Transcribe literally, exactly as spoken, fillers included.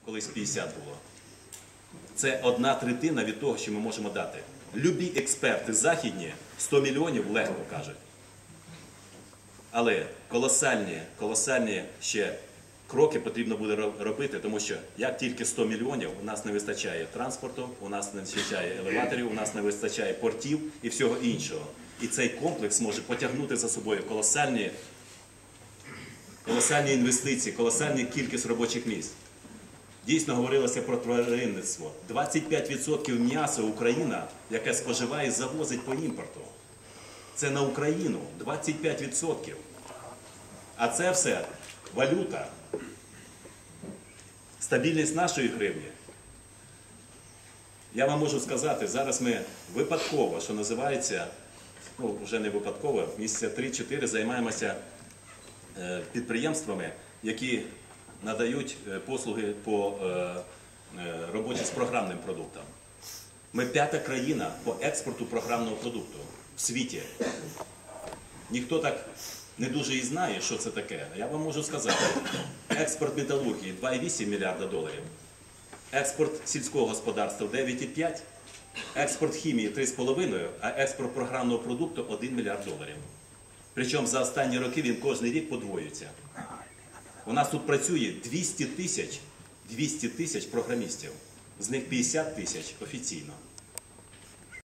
колись п'ятдесят було. Це одна третина від того, що ми можемо дати. Любі експерти західні сто мільйонів легко кажуть. Але колосальні, колосальні ще кроки потрібно буде робити, тому що як тільки сто мільйонів, у нас не вистачає транспорту, у нас не вистачає елеваторів, у нас не вистачає портів і всього іншого. І цей комплекс може потягнути за собою колосальні, колосальні інвестиції, колосальну кількість робочих місць. Дійсно говорилося про тваринництво. двадцять п'ять відсотків м'яса Україна, яке споживає, завозить по імпорту. Це на Україну двадцять п'ять відсотків. А це все валюта. Стабільність нашої гривні. Я вам можу сказати, зараз ми випадково, що називається, ну вже не випадково, місяця три-чотири займаємося підприємствами, які надають послуги по роботі з програмним продуктом. Ми п'ята країна по експорту програмного продукту в світі. Ніхто так не дуже і знає, що це таке. Я вам можу сказати, експорт металургії два цілих вісім мільярда доларів, експорт сільського господарства дев'ять цілих п'ять, експорт хімії три цілих п'ять, а експорт програмного продукту один мільярд доларів. Причому за останні роки він кожен рік подвоюється. У нас тут працює двісті тисяч програмістів, з них п'ятдесят тисяч офіційно.